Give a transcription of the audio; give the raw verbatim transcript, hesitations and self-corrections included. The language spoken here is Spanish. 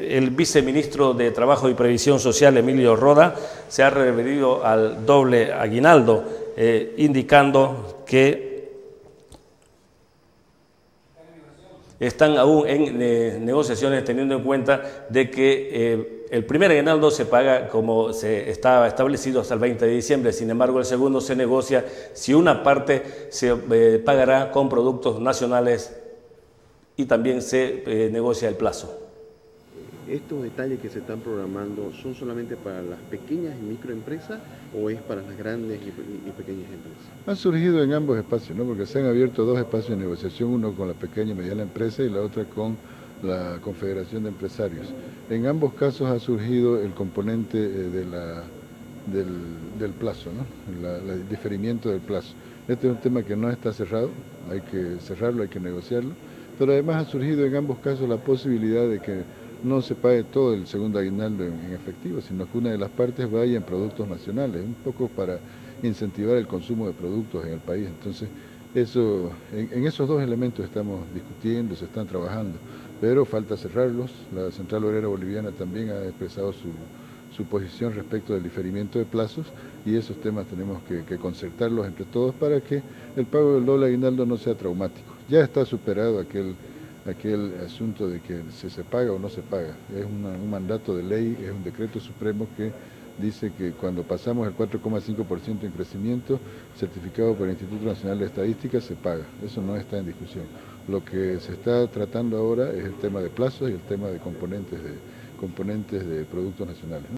eh, el viceministro de Trabajo y Previsión Social, Emilio Roda, se ha referido al doble aguinaldo, eh, indicando que están aún en eh, negociaciones, teniendo en cuenta de que eh, el primer aguinaldo se paga como se estaba establecido hasta el veinte de diciembre, sin embargo el segundo se negocia si una parte se eh, pagará con productos nacionales y también se eh, negocia el plazo. ¿Estos detalles que se están programando son solamente para las pequeñas y microempresas o es para las grandes y, y pequeñas empresas? Han surgido en ambos espacios, ¿no? Porque se han abierto dos espacios de negociación, uno con la pequeña y mediana empresa y la otra con la Confederación de Empresarios. En ambos casos ha surgido el componente eh, de la, del, del plazo, ¿no? La, la, el diferimiento del plazo. Este es un tema que no está cerrado, hay que cerrarlo, hay que negociarlo, pero además ha surgido en ambos casos la posibilidad de que no se pague todo el segundo aguinaldo en, en efectivo, sino que una de las partes vaya en productos nacionales, un poco para incentivar el consumo de productos en el país. Entonces, eso, en, en esos dos elementos estamos discutiendo, se están trabajando, pero falta cerrarlos. La Central Obrera Boliviana también ha expresado su, su posición respecto del diferimiento de plazos y esos temas tenemos que, que concertarlos entre todos para que el pago del doble aguinaldo no sea traumático. Ya está superado aquel aquel asunto de que si se paga o no se paga. Es una, un mandato de ley, es un decreto supremo que dice que cuando pasamos el cuatro coma cinco por ciento en crecimiento, certificado por el Instituto Nacional de Estadística, se paga. Eso no está en discusión. Lo que se está tratando ahora es el tema de plazos y el tema de componentes de, componentes de productos nacionales.